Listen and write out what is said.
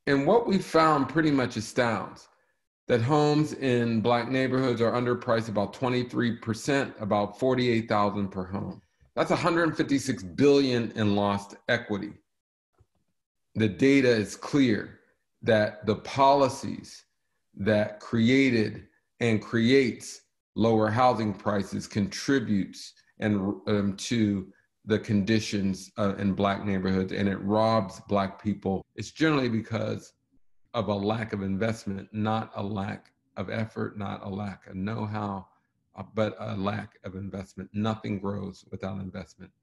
And what we found pretty much astounds that homes in Black neighborhoods are underpriced about 23%, about 48,000 per home. That's 156 billion in lost equity. The data is clear that the policies that created and creates lower housing prices contributes to the conditions in Black neighborhoods, and it robs Black people. It's generally because of a lack of investment, not a lack of effort, not a lack of know-how, but a lack of investment. Nothing grows without investment.